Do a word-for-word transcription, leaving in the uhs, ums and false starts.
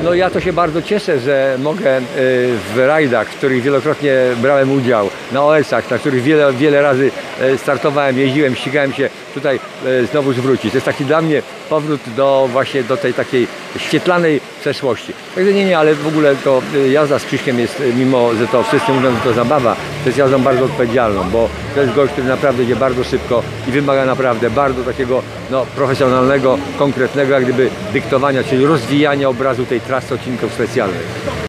No ja to się bardzo cieszę, że mogę w rajdach, w których wielokrotnie brałem udział, na O S-ach, na których wiele, wiele razy startowałem, jeździłem, ścigałem się, tutaj znowu zwrócić. To jest taki dla mnie powrót do właśnie do tej takiej świetlanej przeszłości. Także nie, nie, ale w ogóle to jazda z Krzyśkiem jest, mimo że to wszyscy mówią, że to zabawa, to jest jazdą bardzo odpowiedzialną, bo to jest gość, który naprawdę idzie bardzo szybko i wymaga naprawdę bardzo takiego no, profesjonalnego, konkretnego jak gdyby dyktowania, czyli rozwijania obrazu tej trasy odcinków specjalnych.